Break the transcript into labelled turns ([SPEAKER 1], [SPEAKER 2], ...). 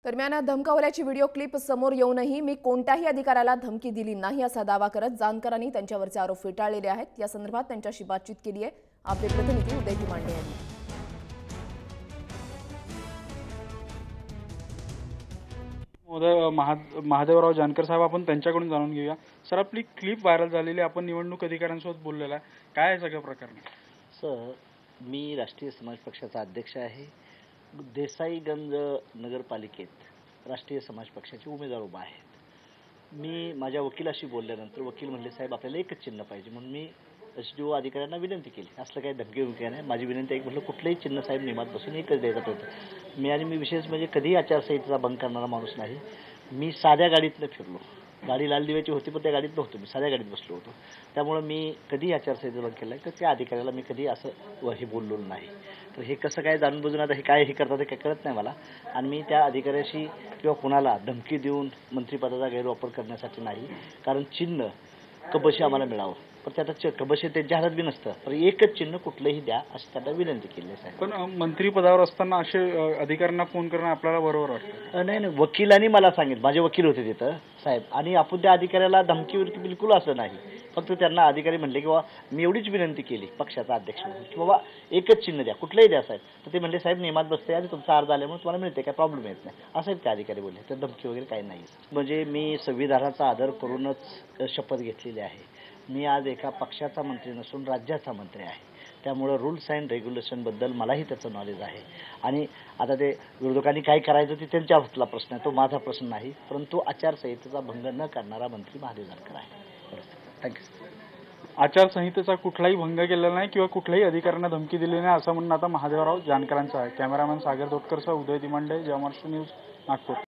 [SPEAKER 1] दरम्यान धमकावल्याची video clip समोर येऊनही मी कोणत्याही अधिकाऱ्याला धमकी दिली नाही असा दावा करत जानकरांनी त्यांच्यावरचे आरोप फेटाळलेले आहेत। या संदर्भात त्यांच्याशी बातचीत केली आहे आपले प्रतिनिधी उदय मांडे यांनी।
[SPEAKER 2] महादेवराव जानकर साहेब, आपण त्यांच्याकडून जाणून घेऊया। सर, आपली क्लिप व्हायरल झालेली, आपण निवडणूक अधिकाऱ्यांसोबत बोललेला आहे, काय आहे सगळं प्रकरण?
[SPEAKER 3] सर, मी राष्ट्रीय समाज पक्षाचा अध्यक्ष आहे। देसाईगंज नगरपालिकेत राष्ट्रीय समाज पक्षाचे उमेदवार उभा आहेत। मी माझ्या वकिलाशी बोलल्यानंतर वकील म्हणले, साहेब आपल्याला एकच चिन्ह पाहिजे, म्हणून मी SDO अधिकाऱ्यांना विनंती केली। असलं काही धमकी नाही, माझी विनंती एक म्हटलं कुठलंही चिन्ह साहेब नियमात बसून एकच द्यायचा प्रयत्न। मी विशेष म्हणजे कधीही आचारसंहितेचा भंग करणारा माणूस नाही। मी साध्या गाडीतनं फिरलो, गाडी लाल दिव्याची होती पण त्या गाडीत नव्हतो, मी साध्या गाडीत बसलो होतो। त्यामुळे मी कधीही आचारसंहितेचा भंग केला तर त्या अधिकाऱ्याला मी कधी असं हे बोललो नाही। तर हे कसं काय जाणून बुजून आता हे काय हे करतात हे काय कळत नाही मला। आणि मी त्या अधिकाऱ्याशी किंवा कुणाला धमकी देऊन मंत्रिपदाचा गैरवापर करण्यासाठी नाही, कारण चिन्ह कबशी आम्हाला मिळावं, पण त्यात कबशी त्यांच्या हातात बी नसतं, तर एकच चिन्ह कुठलंही द्या अशी त्यांना विनंती केली आहे साहेब।
[SPEAKER 2] पण मंत्रिपदावर असताना असे अधिकाऱ्यांना फोन करणं आपल्याला बरोबर वाटतं?
[SPEAKER 3] नाही, वकिलांनी मला सांगितलं, माझे वकील होते तिथं साहेब, आणि आपण त्या अधिकाऱ्याला धमकीवर बिलकुल असं नाही। फक्त त्यांना अधिकारी म्हणले की बाबा मी एवढीच विनंती केली पक्षाचा अध्यक्ष म्हणून की बाबा एकच चिन्ह द्या, कुठलंही द्या साहेब। तर ते म्हणले साहेब नियमात बसते आणि तुमचा अर्ज आल्यामुळे तुम्हाला मिळते, काय प्रॉब्लेम येत नाही असं त्या अधिकारी बोलले। तर धमकी वगैरे काही नाही। म्हणजे मी संविधानाचा आदर करूनच शपथ घेतलेली आहे। मी आज एका पक्षाचा मंत्री नसून राज्याचा मंत्री आहे, त्यामुळे रूल्स अँड रेग्युलेशनबद्दल मलाही त्याचं नॉलेज आहे। आणि आता ते विरोधकांनी काय करायचं ते त्यांच्या हातला प्रश्न आहे, तो माझा प्रश्न नाही। परंतु आचारसंहितेचा भंग न करणारा मंत्री महादेव जानकर आहे। थँक्यू।
[SPEAKER 2] आचारसंहितेचा कुठलाही भंग केलेला नाही किंवा कुठल्याही अधिकाऱ्यांना धमकी दिली नाही असं म्हणणं आता महादेवराव जानकरांचं आहे। कॅमेरामॅन सागर दोटकरसह उदय मांडे, जयमर्ष न्यूज, नागपूर।